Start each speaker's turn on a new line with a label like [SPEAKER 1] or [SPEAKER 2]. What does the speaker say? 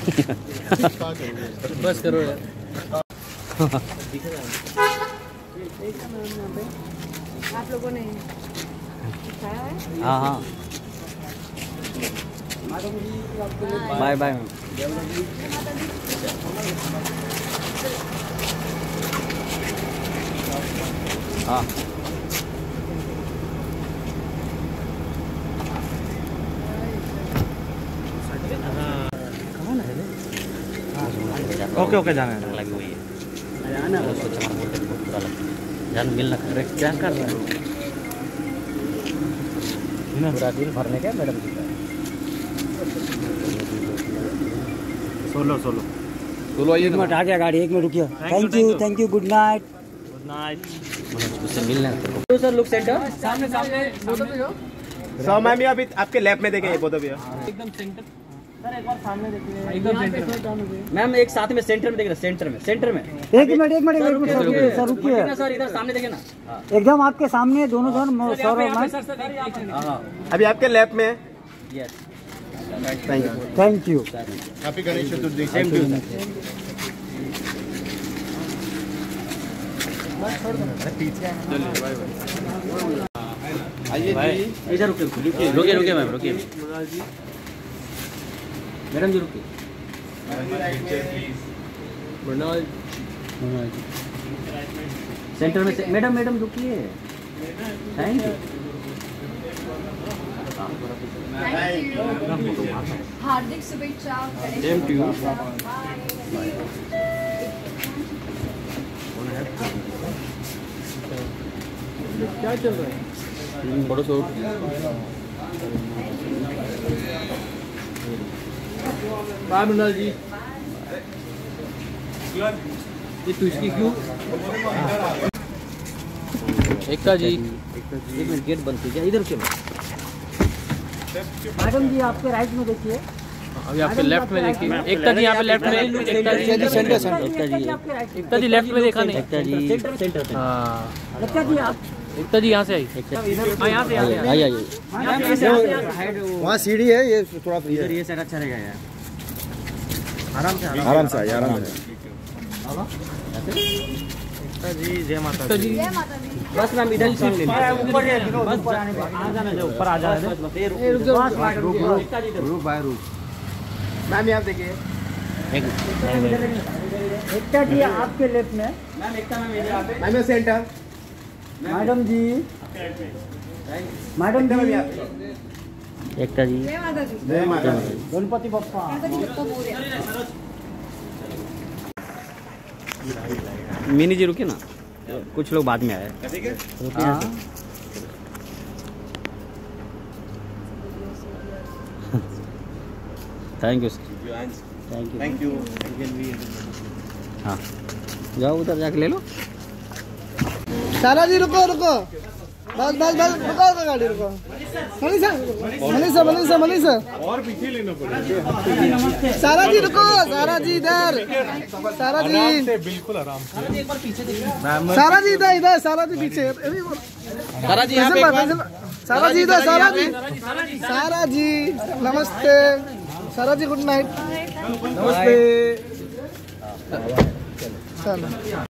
[SPEAKER 1] बस करो यार।
[SPEAKER 2] आप लोगों ने खाया है?
[SPEAKER 3] हाँ हाँ, बाय बाय मैम। हाँ
[SPEAKER 1] ओके ओके, जाना है।
[SPEAKER 3] लगी हुई है जान मिलना कर रहे, क्या कर रहा है? पूरा बिल भरने का मैडम जी का।
[SPEAKER 1] सोलो
[SPEAKER 4] एक मिनट आ गया गाड़ी, एक मिनट रुकिए। Thank you, good night.
[SPEAKER 3] उससे मिलना
[SPEAKER 1] तो सर लुक सेंटर सामने
[SPEAKER 5] सो मैम, ये अभी आपके लैब में देखें, ये बोलो भैया
[SPEAKER 1] एकदम सेंटर। सर एक बार सामने देखिए, एकदम सेंटर। मैम एक साथ में सेंटर में देख रहे, सेंटर में
[SPEAKER 4] एक मिनट सर रुकिए।
[SPEAKER 1] सर इधर सामने देखे ना,
[SPEAKER 4] एकदम आपके सामने दोनों सर।
[SPEAKER 5] अभी आपके लैब में है।
[SPEAKER 1] Yes,
[SPEAKER 4] thank you.
[SPEAKER 5] Happy Ganesh Chaturthi.
[SPEAKER 1] Same to you. इधर रुकिए मैम, रुकिए मैडम जी, रुकिए। सेंटर में से मैडम रुकिए। Thank you.
[SPEAKER 2] हार्दिक शुभेच्छा।
[SPEAKER 1] Same to you. क्या चल रहा है? बड़ो सो बाय मृणाल जी। ये तुझकी क्यों? एकता जी, एक मिनट, गेट बंद कीजिए। इधर रुकिए
[SPEAKER 4] मैडम जी, आपके राइट में देखिए।
[SPEAKER 1] अभी आपके लेफ्ट में देखिए। एकता जी यहाँ पे लेफ्ट में। एकता जी लेफ्ट में देखा नहीं।
[SPEAKER 3] एकता जी सेंटर।
[SPEAKER 1] हाँ,
[SPEAKER 4] अच्छा जी, आप
[SPEAKER 1] एकता जी यहाँ से आई। यहाँ से
[SPEAKER 3] आइए।
[SPEAKER 5] वहाँ सीढ़ी है, ये थोड़ा
[SPEAKER 3] इधर ये साइड अच्छा रहेगा यार।
[SPEAKER 5] आराम से
[SPEAKER 1] जी, जय माता दी।
[SPEAKER 2] जय माता दी।
[SPEAKER 1] बस मैम इधर ही सुन लेंगे।
[SPEAKER 4] ऊपर आ जाना।
[SPEAKER 5] मैम यहाँ देखिए।
[SPEAKER 4] एकता जी आपके लेफ्ट में।
[SPEAKER 1] मैम एकता मैम इधर आप।
[SPEAKER 5] Ma'am centre.
[SPEAKER 4] Madam ji,
[SPEAKER 3] Ekta ji,
[SPEAKER 2] जय माता दी।
[SPEAKER 5] जय माता दी।
[SPEAKER 4] गणपति बप्पा।
[SPEAKER 2] गणपति बप्पा मोरया।
[SPEAKER 3] मिनी जी रुके ना, कुछ लोग बाद में आए। हाँ thank you sir, thank you. हाँ जाओ उधर जाके ले लो।
[SPEAKER 6] सारा जी रुको, बस रुको गाड़ी, रुको। मनीषा और पीछे लेना पड़ेगा। सारा जी रुको, सारा जी इधर, सारा जी बिल्कुल आराम से। सारा जी इधर, सारा जी पीछे। सारा जी यहाँ पे, सारा जी इधर, सारा जी नमस्ते। सारा जी गुड नाइट, नमस्ते। चलो।